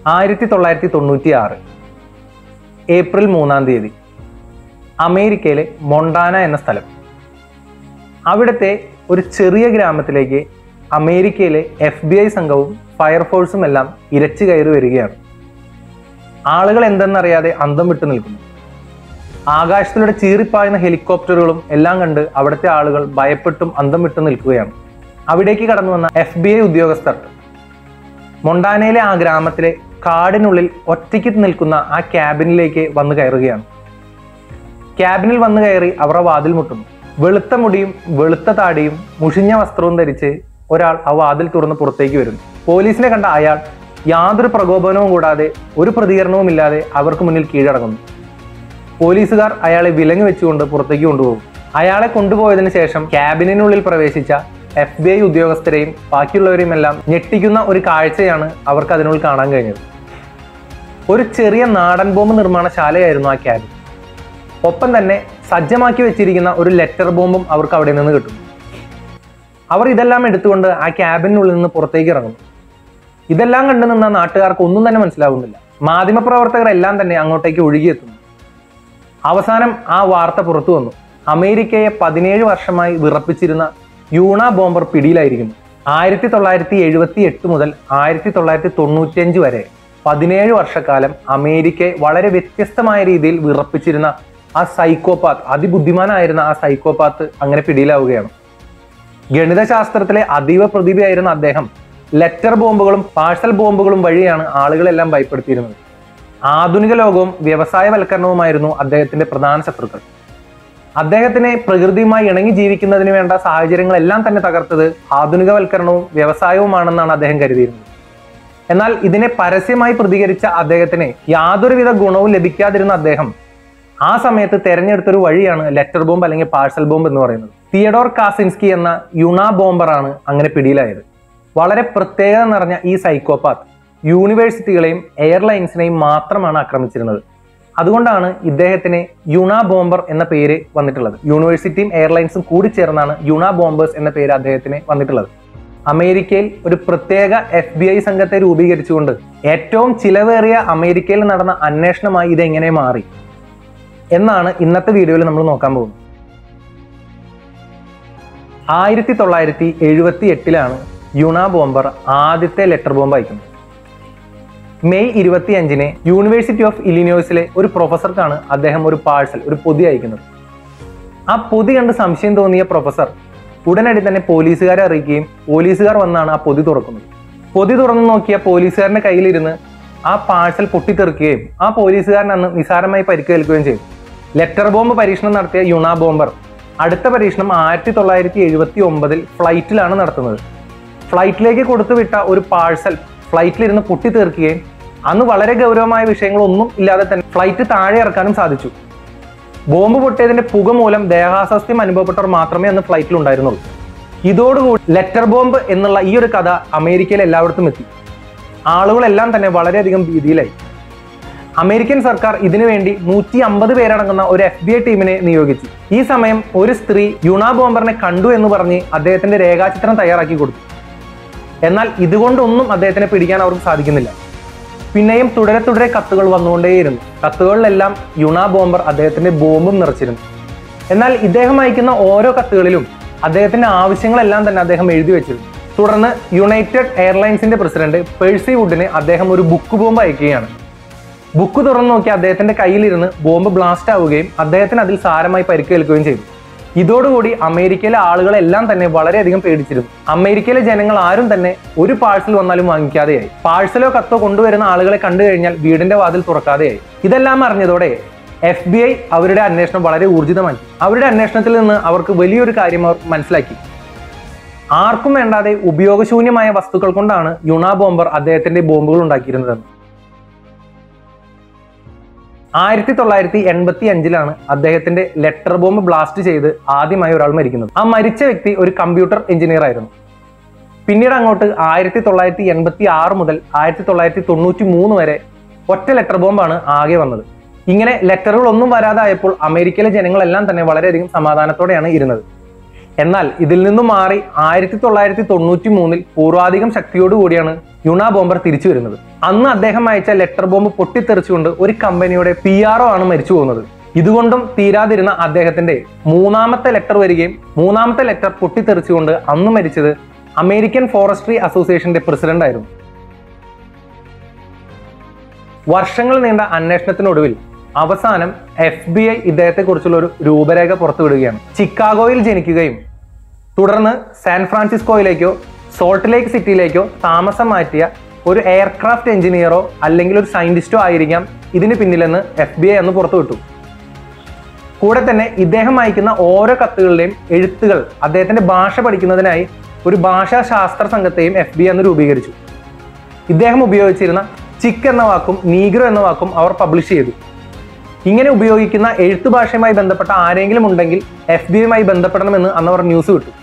1996 April 3-ാം തീയതി അമേരിക്കയിലെ Montana എന്ന സ്ഥലം. അവിടുത്തെ ഒരു ചെറിയ ഗ്രാമത്തിലേക്ക് അമേരിക്കയിലെ FBI സംഘവും ഫയർഫോഴ്സും എല്ലാം ഇരച്ചു കയറി വരികയാണ്. ആളുകൾ എന്തെന്നറിയാതെ അന്തം വിട്ടു നിൽക്കുന്നു. ആകാശത്തിലൂടെ ചീറിപ്പായുന്ന ഹെലികോപ്റ്ററുകളും എല്ലാം കണ്ട് അവിടുത്തെ ആളുകൾ ഭയപ്പെട്ടും അന്തം വിട്ടു നിൽക്കുകയാണ്. അവിടേക്ക് കടന്നു വന്ന FBI ഉദ്യോഗസ്ഥർ മൊണ്ടാനയിലെ ആ ഗ്രാമത്തിലെ കാടിനുള്ളിൽ ഒറ്റയ്ക്ക് നിൽക്കുന്ന ആ ക്യാബിനിലേക്ക് വന്നു കയറുകയാണ്. ക്യാബിനിൽ വന്നു കയറി അവരുടെ വാതിൽ മുട്ടുന്നു. വെളുത്ത മുടിയും വെളുത്ത താടിയും മുഷിഞ്ഞ വസ്ത്രവും ധരിച്ച് ഒരാൾ ആ വാതിൽ തുറന്ന് പുറത്തേക്ക് വരുന്നു. പോലീസിനെ കണ്ട അയാൾ യാതൊരു പ്രകോപനവും കൂടാതെ ഒരു പ്രതികരണവും ഇല്ലാതെ അവർക്ക് മുന്നിൽ കീഴടങ്ങുന്നു. പോലീസുകാർ അയാളെ വിലങ്ങ് വെച്ചുകൊണ്ട് പുറത്തേക്ക് കൊണ്ടുപോകും. അയാളെ കൊണ്ടുപോയതിനു ശേഷം ക്യാബിനുള്ളിൽ പ്രവേശിച്ച FBI ഉദ്യോഗസ്ഥരെയും ബാക്കിയുള്ളവരെയും എല്ലാം ഞെട്ടിക്കുന്ന ഒരു കാഴ്ചയാണ് അവർക്ക് അതിനുള്ളിൽ കാണാൻ കഴിഞ്ഞത്. ഒരു ചെറിയ നാടൻ ബോംബ് നിർമ്മാണശാലയായിരുന്നു ആ ക്യാബിൻ. ഒപ്പം തന്നെ സജ്ജമാക്കി വെച്ചിരിക്കുന്ന ഒരു ലെറ്റർ ബോംബും അവർക്ക് അവിടെ നിന്ന് കിട്ടും. അവർ ഇതെല്ലാം എടുത്തുകൊണ്ട് ആ ക്യാബിനുള്ളിൽ നിന്ന് പുറത്തേക്ക് ഇറങ്ങുന്നു. ഇതെല്ലാം കണ്ടു നിന്ന നാട്ടുകാർക്ക് ഒന്നും തന്നെ മനസ്സിലാകുന്നില്ല. മാധ്യമപ്രവർത്തകർ എല്ലാം തന്നെ അങ്ങോട്ടേക്ക് ഒഴുകിയെത്തുന്നു. അവസാനം ആ വാർത്ത പുറത്തു വന്നു. അമേരിക്കയെ 17 വർഷമായി വിറപ്പിച്ചിരുന്ന യൂണ ബോംബർ പിടിയിലായിരിക്കുന്നു. 1978 മുതൽ 1995 വരെ 17 വർഷക്കാലം അമേരിക്കയെ വളരെ വ്യത്യസ്തമായ രീതിയിൽ വിറപ്പിച്ചിരുന്ന ആ സൈക്കോപാത്ത്, അതിബുദ്ധിമാനായിരുന്ന ആ സൈക്കോപാത്ത് അങ്ങനെ പിടിയിലാവുകയാണ്. ഗണിതശാസ്ത്രത്തിലെ അതീവ പ്രതിഭയായിരുന്ന അദ്ദേഹം ലെറ്റർ ബോംബുകളും പാഴ്സൽ ബോംബുകളും വഴിയാണ് ആളുകളെല്ലാം ഭയപ്പെടുത്തിയിരുന്നത്. ആധുനിക ലോകവും വ്യവസായവൽക്കരണവുമായിരുന്നു അദ്ദേഹത്തിന്റെ പ്രധാന ശത്രുക്കൾ. അദ്ദേഹത്തിനെ പ്രകൃതിയുമായി ഇണങ്ങി ജീവിക്കുന്നതിന് വേണ്ട സാഹചര്യങ്ങളെല്ലാം തന്നെ തകർത്തത് ആധുനികവൽക്കരണവും വ്യവസായവുമാണെന്നാണ് അദ്ദേഹം കരുതിയിരുന്നത്. എന്നാൽ ഇതിനെ പരസ്യമായി പ്രതികരിച്ച അദ്ദേഹത്തിന് യാതൊരുവിധ ഗുണവും ലഭിക്കാതിരുന്ന അദ്ദേഹം ആ സമയത്ത് തെരഞ്ഞെടുത്തൊരു വഴിയാണ് ലെറ്റർ ബോംബ് അല്ലെങ്കിൽ പാഴ്സൽ ബോംബ് എന്ന് പറയുന്നത്. തിയഡോർ കാസിൻസ്കി എന്ന യുണ ബോംബറാണ് അങ്ങനെ പിടിയിലായത്. വളരെ പ്രത്യേകത നിറഞ്ഞ ഈ സൈക്കോപാത്ത് യൂണിവേഴ്സിറ്റികളെയും എയർലൈൻസിനെയും മാത്രമാണ് ആക്രമിച്ചിരുന്നത്. അതുകൊണ്ടാണ് ഇദ്ദേഹത്തിന് യുണ ബോംബർ എന്ന പേര് വന്നിട്ടുള്ളത്. യൂണിവേഴ്സിറ്റിയും എയർലൈൻസും കൂടി ചേർന്നാണ് യുണ ബോംബേഴ്സ് എന്ന പേര് അദ്ദേഹത്തിന് വന്നിട്ടുള്ളത്. അമേരിക്കയിൽ ഒരു പ്രത്യേക FBI സംഘത്തെ രൂപീകരിച്ചുകൊണ്ട് ഏറ്റവും ചിലവേറിയ അമേരിക്കയിൽ നടന്ന അന്വേഷണമായി ഇതെങ്ങനെ മാറി എന്നാണ് ഇന്നത്തെ വീഡിയോയിൽ നമ്മൾ നോക്കാൻ പോകുന്നത്. 1978 യുണ ബോംബർ ആദ്യത്തെ ലെറ്റർ ബോംബ് അയക്കുന്നത്. മെയ് 25 യൂണിവേഴ്സിറ്റി ഓഫ് ഇലിനോയ്സിലെ ഒരു പ്രൊഫസർക്കാണ് അദ്ദേഹം ഒരു പാഴ്സൽ, ഒരു പൊതി അയക്കുന്നത്. ആ പൊതി കണ്ട് സംശയം തോന്നിയ പ്രൊഫസർ ഉടനടി തന്നെ പോലീസുകാരെ അറിയിക്കുകയും പോലീസുകാർ വന്നാണ് ആ പൊതി തുറക്കുന്നത്. പൊതി തുറന്നു നോക്കിയ പോലീസുകാരന്റെ കയ്യിലിരുന്ന് ആ പാഴ്സൽ പൊട്ടിത്തെറിക്കുകയും ആ പോലീസുകാരൻ അന്ന് നിസാരമായി പരിക്കേൽക്കുകയും ചെയ്തു. ലെറ്റർ ബോംബ് പരീക്ഷണം നടത്തിയ യുണ ബോംബർ അടുത്ത പരീക്ഷണം 1979 ഫ്ലൈറ്റിലാണ് നടത്തുന്നത്. ഫ്ലൈറ്റിലേക്ക് കൊടുത്തുവിട്ട ഒരു പാഴ്സൽ ഫ്ലൈറ്റിലിരുന്ന് പൊട്ടിത്തെറിക്കുകയും അന്ന് വളരെ ഗൗരവമായ വിഷയങ്ങളൊന്നും ഇല്ലാതെ തന്നെ ഫ്ലൈറ്റ് താഴെ ഇറക്കാനും സാധിച്ചു. ബോംബ് പൊട്ടിയതിന്റെ പുക മൂലം ദേഹാസ്വാസ്ഥ്യം അനുഭവപ്പെട്ടവർ മാത്രമേ അന്ന് ഫ്ലൈറ്റിൽ ഉണ്ടായിരുന്നുള്ളൂ. ഇതോടുകൂടി ലെറ്റർ ബോംബ് എന്നുള്ള ഈ ഒരു കഥ അമേരിക്കയിൽ എല്ലായിടത്തും എത്തി. ആളുകളെല്ലാം തന്നെ വളരെയധികം ഭീതിയിലായി. അമേരിക്കൻ സർക്കാർ ഇതിനുവേണ്ടി 150 പേരടങ്ങുന്ന ഒരു FBI ടീമിനെ നിയോഗിച്ചു. ഈ സമയം ഒരു സ്ത്രീ യുണ ബോംബറിനെ കണ്ടു എന്ന് പറഞ്ഞ് അദ്ദേഹത്തിന്റെ രേഖാചിത്രം തയ്യാറാക്കി കൊടുത്തു. എന്നാൽ ഇതുകൊണ്ടൊന്നും അദ്ദേഹത്തിനെ പിടിക്കാൻ അവർക്ക് സാധിക്കുന്നില്ല. പിന്നെയും തുടരെ കത്തുകൾ വന്നുകൊണ്ടേയിരുന്നു. കത്തുകളിലെല്ലാം യുണ ബോംബർ അദ്ദേഹത്തിന്റെ ബോംബും നിറച്ചിരുന്നു. എന്നാൽ ഇദ്ദേഹം അയക്കുന്ന ഓരോ കത്തുകളിലും അദ്ദേഹത്തിന്റെ ആവശ്യങ്ങളെല്ലാം തന്നെ അദ്ദേഹം എഴുതി വെച്ചിരുന്നു. തുടർന്ന് യുണൈറ്റഡ് എയർലൈൻസിന്റെ പ്രസിഡന്റ് പേഴ്സി വുഡിന് അദ്ദേഹം ഒരു ബുക്ക് ബോംബ് അയക്കുകയാണ്. ബുക്ക് തുറന്നു നോക്കി അദ്ദേഹത്തിന്റെ കയ്യിലിരുന്ന് ബോംബ് ബ്ലാസ്റ്റ് ആവുകയും അദ്ദേഹത്തിന് അതിൽ സാരമായി പരിക്കേൽക്കുകയും ചെയ്തു. ഇതോടുകൂടി അമേരിക്കയിലെ ആളുകളെല്ലാം തന്നെ വളരെയധികം പേടിച്ചിരുന്നു. അമേരിക്കയിലെ ജനങ്ങൾ ആരും തന്നെ ഒരു പാഴ്സൽ വന്നാലും വാങ്ങിക്കാതെയായി. പാഴ്സലോ കത്തോ കൊണ്ടുവരുന്ന ആളുകളെ കണ്ടു കഴിഞ്ഞാൽ വീടിന്റെ വാതിൽ തുറക്കാതെയായി. ഇതെല്ലാം അറിഞ്ഞതോടെ FBI അവരുടെ അന്വേഷണം വളരെ ഊർജിതമാക്കി. അവരുടെ അന്വേഷണത്തിൽ നിന്ന് അവർക്ക് വലിയൊരു കാര്യം അവർ മനസ്സിലാക്കി. ആർക്കും വേണ്ടാതെ ഉപയോഗശൂന്യമായ വസ്തുക്കൾ കൊണ്ടാണ് യുണ ബോംബർ അദ്ദേഹത്തിന്റെ ബോംബുകൾ ഉണ്ടാക്കിയിരുന്നത്. 1985 അദ്ദേഹത്തിന്റെ ലെറ്റർ ബോംബ് ബ്ലാസ്റ്റ് ചെയ്ത് ആദ്യമായി ഒരാൾ മരിക്കുന്നത്. ആ മരിച്ച വ്യക്തി ഒരു കമ്പ്യൂട്ടർ എഞ്ചിനീയർ ആയിരുന്നു. പിന്നീട് അങ്ങോട്ട് 1986 മുതൽ 1993 വരെ ഒറ്റ ലെറ്റർ ബോംബാണ് ആകെ വന്നത്. ഇങ്ങനെ ലെറ്ററുകളൊന്നും വരാതായപ്പോൾ അമേരിക്കയിലെ ജനങ്ങളെല്ലാം തന്നെ വളരെയധികം സമാധാനത്തോടെയാണ് ഇരുന്നത്. എന്നാൽ ഇതിൽ നിന്നും മാറി 1993 പൂർവാധികം ശക്തിയോടുകൂടിയാണ് യുണാബോംബർ തിരിച്ചു വരുന്നത്. അന്ന് അദ്ദേഹം അയച്ച ലെറ്റർ ബോംബ് പൊട്ടിത്തെറിച്ചുകൊണ്ട് ഒരു കമ്പനിയുടെ PRO ആണ് മരിച്ചു പോകുന്നത്. ഇതുകൊണ്ടും തീരാതിരുന്ന അദ്ദേഹത്തിന്റെ മൂന്നാമത്തെ ലെറ്റർ വരികയും മൂന്നാമത്തെ ലെറ്റർ പൊട്ടിത്തെറിച്ചുകൊണ്ട് അന്ന് മരിച്ചത് അമേരിക്കൻ ഫോറസ്ട്രി അസോസിയേഷന്റെ പ്രസിഡന്റ് ആയിരുന്നു. വർഷങ്ങൾ നീണ്ട അന്വേഷണത്തിനൊടുവിൽ അവസാനം FBI ഇദ്ദേഹത്തെ കുറിച്ചുള്ള ഒരു രൂപരേഖ പുറത്തുവിടുകയാണ്. ചിക്കാഗോയിൽ ജനിക്കുകയും തുടർന്ന് സാൻ ഫ്രാൻസിസ്കോയിലേക്കോ സോൾട്ട് ലേക്ക് സിറ്റിയിലേക്കോ താമസം മാറ്റിയ ഒരു എയർക്രാഫ്റ്റ് എഞ്ചിനീയറോ അല്ലെങ്കിൽ ഒരു സയന്റിസ്റ്റോ ആയിരിക്കാം ഇതിന് പിന്നിലെന്ന് FBI അന്ന് പുറത്തുവിട്ടു. കൂടെ തന്നെ ഇദ്ദേഹം അയക്കുന്ന ഓരോ കത്തുകളുടെയും എഴുത്തുകൾ അദ്ദേഹത്തിന്റെ ഭാഷ പഠിക്കുന്നതിനായി ഒരു ഭാഷാ ശാസ്ത്ര സംഘത്തെയും FBI അന്ന് രൂപീകരിച്ചു. ഇദ്ദേഹം ഉപയോഗിച്ചിരുന്ന ചിക്ക് എന്ന വാക്കും നീഗ്രോ എന്ന വാക്കും അവർ പബ്ലിഷ് ചെയ്തു. ഇങ്ങനെ ഉപയോഗിക്കുന്ന എഴുത്തു ഭാഷയുമായി ബന്ധപ്പെട്ട ആരെങ്കിലും ഉണ്ടെങ്കിൽ FBI ബന്ധപ്പെടണമെന്ന് അന്ന് അവർ ന്യൂസ് വിട്ടു.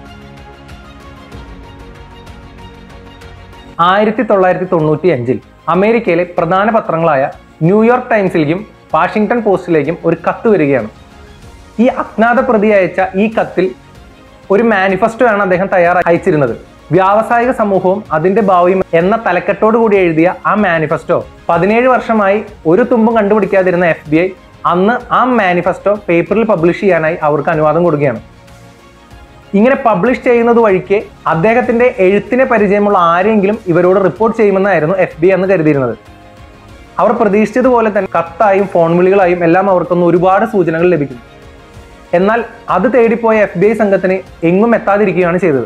1995 അമേരിക്കയിലെ പ്രധാന പത്രങ്ങളായ ന്യൂയോർക്ക് ടൈംസിലേക്കും വാഷിംഗ്ടൺ പോസ്റ്റിലേക്കും ഒരു കത്ത് വരികയാണ്. ഈ അജ്ഞാത പ്രതി അയച്ച ഈ കത്തിൽ ഒരു മാനിഫെസ്റ്റോ ആണ് അദ്ദേഹം അയച്ചിരുന്നത്. വ്യാവസായിക സമൂഹവും അതിന്റെ ഭാവിയും എന്ന തലക്കെട്ടോട് കൂടി എഴുതിയ ആ മാനിഫെസ്റ്റോ 17 വർഷമായി ഒരു തുമ്പും കണ്ടുപിടിക്കാതിരുന്ന FBI അന്ന് ആ മാനിഫെസ്റ്റോ പേപ്പറിൽ പബ്ലിഷ് ചെയ്യാനായി അവർക്ക് അനുവാദം കൊടുക്കുകയാണ്. ഇങ്ങനെ പബ്ലിഷ് ചെയ്യുന്നത് വഴിക്ക് അദ്ദേഹത്തിന്റെ എഴുത്തിനെ പരിചയമുള്ള ആരെങ്കിലും ഇവരോട് റിപ്പോർട്ട് ചെയ്യുമെന്നായിരുന്നു FBI അന്ന് കരുതിയിരുന്നത്. അവർ പ്രതീക്ഷിച്ചതുപോലെ തന്നെ കത്തായും ഫോൺ വിളികളായും എല്ലാം അവർക്കൊന്ന് ഒരുപാട് സൂചനകൾ ലഭിക്കും. എന്നാൽ അത് തേടിപ്പോയ FBI സംഘത്തിന് എങ്ങും എത്താതിരിക്കുകയാണ് ചെയ്തത്.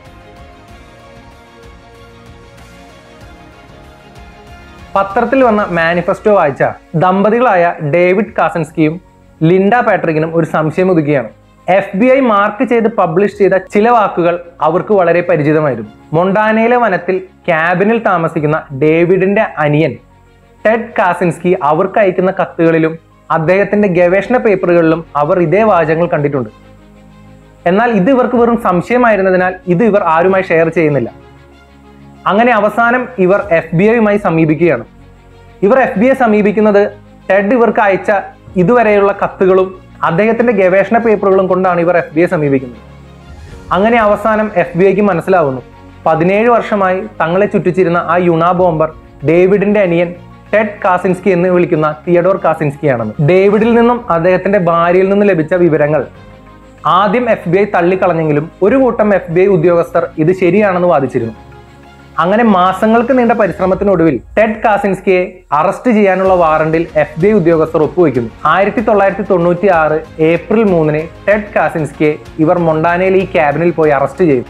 പത്രത്തിൽ വന്ന മാനിഫെസ്റ്റോ വായിച്ച ദമ്പതികളായ ഡേവിഡ് കാസൻസ്കിയും ലിൻഡ പാട്രിക്കിനും ഒരു സംശയം ഉദിക്കുകയാണ്. FBI മാർക്ക് ചെയ്ത് പബ്ലിഷ് ചെയ്ത ചില വാക്കുകൾ അവർക്ക് വളരെ പരിചിതമായിരുന്നു. മൊണ്ടാനയിലെ വനത്തിൽ ക്യാബിനിൽ താമസിക്കുന്ന ഡേവിഡിന്റെ അനിയൻ ടെഡ് കാസിൻസ്കി അവർക്ക് അയക്കുന്ന കത്തുകളിലും അദ്ദേഹത്തിന്റെ ഗവേഷണ പേപ്പറുകളിലും അവർ ഇതേ വാചകങ്ങൾ കണ്ടിട്ടുണ്ട്. എന്നാൽ ഇത് ഇവർക്ക് വെറും സംശയമായിരുന്നതിനാൽ ഇത് ഇവർ ആരുമായി ഷെയർ ചെയ്യുന്നില്ല. അങ്ങനെ അവസാനം ഇവർ FBI സമീപിക്കുകയാണ്. ഇവർ FBI സമീപിക്കുന്നത് ടെഡ് ഇവർക്ക് അയച്ച ഇതുവരെയുള്ള കത്തുകളും അദ്ദേഹത്തിന്റെ ഗവേഷണ പേപ്പറുകളും കൊണ്ടാണ് ഇവർ FBI സമീപിക്കുന്നത്. അങ്ങനെ അവസാനം FBI മനസ്സിലാവുന്നു 17 വർഷമായി തങ്ങളെ ചുറ്റിച്ചിരുന്ന ആ യുണാബോംബർ ഡേവിഡിന്റെ അനിയൻ ടെഡ് കാസിൻസ്കി എന്ന് വിളിക്കുന്ന തിയഡോർ കാസിൻസ്കി ആണെന്ന്. ഡേവിഡിൽ നിന്നും അദ്ദേഹത്തിന്റെ ഭാര്യയിൽ നിന്നും ലഭിച്ച വിവരങ്ങൾ ആദ്യം FBI തള്ളിക്കളഞ്ഞെങ്കിലും ഒരു കൂട്ടം FBI ഉദ്യോഗസ്ഥർ ഇത് ശരിയാണെന്ന് വാദിച്ചിരുന്നു. അങ്ങനെ മാസങ്ങൾക്ക് നീണ്ട പരിശ്രമത്തിനൊടുവിൽ ടെഡ് കാസിൻസ്കിയെ അറസ്റ്റ് ചെയ്യാനുള്ള വാറണ്ടിൽ FBI ഉദ്യോഗസ്ഥർ ഒപ്പുവെക്കുന്നു. 1996 ഏപ്രിൽ 3 ടെഡ് കാസിൻസ്കിയെ ഇവർ മൊണ്ടാനയിലെ ഈ ക്യാബിനിൽ പോയി അറസ്റ്റ് ചെയ്തു.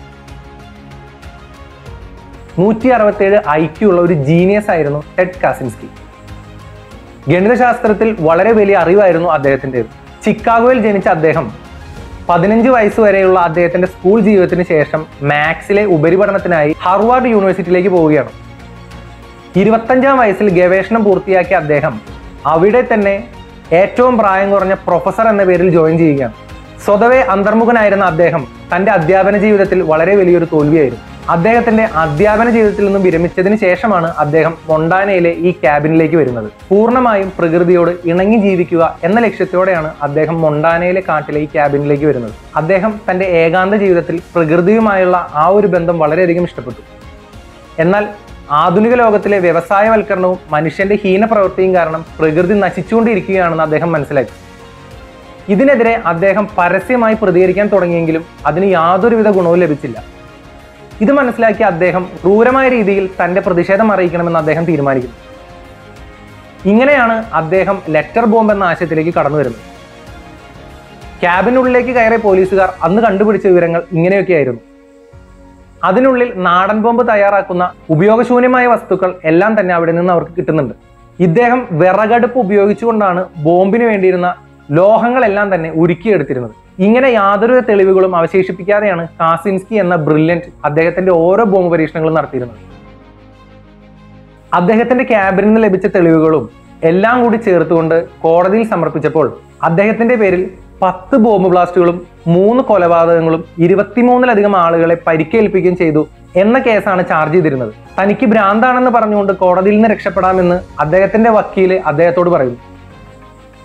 167 IQ ഉള്ള ഒരു ജീനിയസ് ആയിരുന്നു ടെഡ് കാസിൻസ്കി. ഗണിതശാസ്ത്രത്തിൽ വളരെ വലിയ അറിവായിരുന്നു അദ്ദേഹത്തിൻ്റെത്. ചിക്കാഗോയിൽ ജനിച്ച അദ്ദേഹം 15 വയസ്സ് വരെയുള്ള അദ്ദേഹത്തിന്റെ സ്കൂൾ ജീവിതത്തിന് ശേഷം മാത്സിലെ ഉപരിപഠനത്തിനായി ഹാർവാർഡ് യൂണിവേഴ്സിറ്റിയിലേക്ക് പോവുകയാണ്. 25-ാം വയസ്സിൽ ഗവേഷണം പൂർത്തിയാക്കിയ അദ്ദേഹം അവിടെ തന്നെ ഏറ്റവും പ്രായം കുറഞ്ഞ പ്രൊഫസർ എന്ന പേരിൽ ജോയിൻ ചെയ്യുകയാണ്. സ്വതവേ അന്തർമുഖനായിരുന്ന അദ്ദേഹം തന്റെ അധ്യാപന ജീവിതത്തിൽ വളരെ വലിയൊരു തോൽവിയായിരുന്നു. അദ്ദേഹത്തിന്റെ അധ്യാപന ജീവിതത്തിൽ നിന്നും വിരമിച്ചതിന് ശേഷമാണ് അദ്ദേഹം മൊണ്ടാനയിലെ ഈ ക്യാബിനിലേക്ക് വരുന്നത്. പൂർണ്ണമായും പ്രകൃതിയോട് ഇണങ്ങി ജീവിക്കുക എന്ന ലക്ഷ്യത്തോടെയാണ് അദ്ദേഹം മൊണ്ടാനയിലെ കാട്ടിലെ ഈ ക്യാബിനിലേക്ക് വരുന്നത്. അദ്ദേഹം തന്റെ ഏകാന്ത ജീവിതത്തിൽ പ്രകൃതിയുമായുള്ള ആ ഒരു ബന്ധം വളരെയധികം ഇഷ്ടപ്പെട്ടു. എന്നാൽ ആധുനിക ലോകത്തിലെ വ്യവസായവൽക്കരണവും മനുഷ്യന്റെ ഹീനപ്രവൃത്തിയും കാരണം പ്രകൃതി നശിച്ചുകൊണ്ടിരിക്കുകയാണെന്ന് അദ്ദേഹം മനസ്സിലാക്കി. ഇതിനെതിരെ അദ്ദേഹം പരസ്യമായി പ്രതികരിക്കാൻ തുടങ്ങിയെങ്കിലും അതിന് യാതൊരുവിധ ഗുണവും ലഭിച്ചില്ല. ഇത് മനസ്സിലാക്കിയ അദ്ദേഹം ക്രൂരമായ രീതിയിൽ തന്റെ പ്രതിഷേധം അറിയിക്കണമെന്ന് അദ്ദേഹം തീരുമാനിക്കുന്നു. ഇങ്ങനെയാണ് അദ്ദേഹം ലെറ്റർ ബോംബ് എന്ന ആശയത്തിലേക്ക് കടന്നു വരുന്നത്. ക്യാബിനുള്ളിലേക്ക് കയറിയ പോലീസുകാർ അന്ന് കണ്ടുപിടിച്ച വിവരങ്ങൾ ഇങ്ങനെയൊക്കെയായിരുന്നു. അതിനുള്ളിൽ നാടൻ ബോംബ് തയ്യാറാക്കുന്ന ഉപയോഗശൂന്യമായ വസ്തുക്കൾ എല്ലാം തന്നെ അവിടെ നിന്ന് അവർക്ക് കിട്ടുന്നുണ്ട്. ഇദ്ദേഹം വിറകടുപ്പ് ഉപയോഗിച്ചുകൊണ്ടാണ് ബോംബിന് വേണ്ടിയിരുന്ന ലോഹങ്ങളെല്ലാം തന്നെ ഉരുക്കിയെടുത്തിരുന്നത്. ഇങ്ങനെ യാതൊരു തെളിവുകളും അവശേഷിപ്പിക്കാതെയാണ് കാസിൻസ്കി എന്ന ബ്രില്യന്റ് അദ്ദേഹത്തിന്റെ ഓരോ ബോംബ് പരീക്ഷണങ്ങളും നടത്തിയിരുന്നത്. അദ്ദേഹത്തിന്റെ ക്യാബിനിൽ നിന്ന് ലഭിച്ച തെളിവുകളും എല്ലാം കൂടി ചേർത്തുകൊണ്ട് കോടതിയിൽ സമർപ്പിച്ചപ്പോൾ അദ്ദേഹത്തിന്റെ പേരിൽ 10 ബോംബ് ബ്ലാസ്റ്റുകളും 3 കൊലപാതകങ്ങളും 23-ലധികം ആളുകളെ പരിക്കേൽപ്പിക്കുകയും ചെയ്തു എന്ന കേസാണ് ചാർജ് ചെയ്തിരുന്നത്. തനിക്ക് ഭ്രാന്താണെന്ന് പറഞ്ഞുകൊണ്ട് കോടതിയിൽ നിന്ന് രക്ഷപ്പെടാമെന്ന് അദ്ദേഹത്തിന്റെ വക്കീല് അദ്ദേഹത്തോട് പറയുന്നു.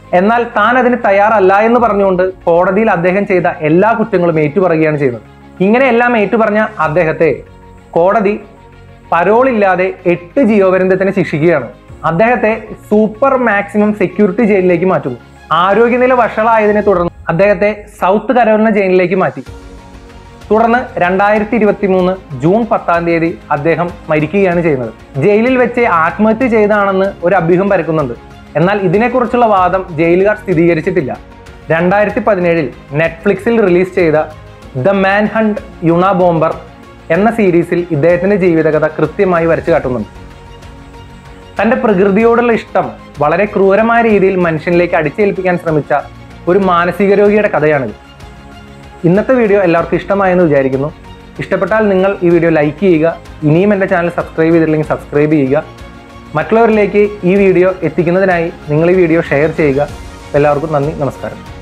എന്നാൽ താൻ അതിന് തയ്യാറല്ല എന്ന് പറഞ്ഞുകൊണ്ട് കോടതിയിൽ അദ്ദേഹം ചെയ്ത എല്ലാ കുറ്റങ്ങളും ഏറ്റുപറയുകയാണ് ചെയ്യുന്നത്. ഇങ്ങനെയെല്ലാം ഏറ്റുപറഞ്ഞ അദ്ദേഹത്തെ കോടതി പരോളില്ലാതെ 8 ജീവപര്യന്തത്തിന് ശിക്ഷിക്കുകയാണ്. അദ്ദേഹത്തെ സൂപ്പർ മാക്സിമം സെക്യൂരിറ്റി ജയിലിലേക്ക് മാറ്റുന്നു. ആരോഗ്യനില വഷളായതിനെ തുടർന്ന് അദ്ദേഹത്തെ സൗത്ത് കരോലിന ജയിലിലേക്ക് മാറ്റി. തുടർന്ന് 2023 ജൂൺ 10 അദ്ദേഹം മരിക്കുകയാണ് ചെയ്യുന്നത്. ജയിലിൽ വെച്ച് ആത്മഹത്യ ചെയ്തതാണെന്ന് ഒരു അഭ്യൂഹം പരക്കുന്നുണ്ട്. എന്നാൽ ഇതിനെക്കുറിച്ചുള്ള വാദം ജയിലുകാർ സ്ഥിരീകരിച്ചിട്ടില്ല. 2017 നെറ്റ്ഫ്ലിക്സിൽ റിലീസ് ചെയ്ത ദ മാൻ ഹണ്ട് യുണാബോംബർ എന്ന സീരീസിൽ ഇദ്ദേഹത്തിന്റെ ജീവിതകഥ കൃത്യമായി വരച്ചു കാട്ടുന്നുണ്ട്. തന്റെ പ്രകൃതിയോടുള്ള ഇഷ്ടം വളരെ ക്രൂരമായ രീതിയിൽ മനുഷ്യനിലേക്ക് അടിച്ചേൽപ്പിക്കാൻ ശ്രമിച്ച ഒരു മാനസിക രോഗിയുടെ കഥയാണിത്. ഇന്നത്തെ വീഡിയോ എല്ലാവർക്കും ഇഷ്ടമായെന്ന് വിചാരിക്കുന്നു. ഇഷ്ടപ്പെട്ടാൽ നിങ്ങൾ ഈ വീഡിയോ ലൈക്ക് ചെയ്യുക. ഇനിയും എൻ്റെ ചാനൽ സബ്സ്ക്രൈബ് ചെയ്തില്ലെങ്കിൽ സബ്സ്ക്രൈബ് ചെയ്യുക. മറ്റുള്ളവരിലേക്ക് ഈ വീഡിയോ എത്തിക്കുന്നതിനായി നിങ്ങൾ ഈ വീഡിയോ ഷെയർ ചെയ്യുക. എല്ലാവർക്കും നന്ദി, നമസ്കാരം.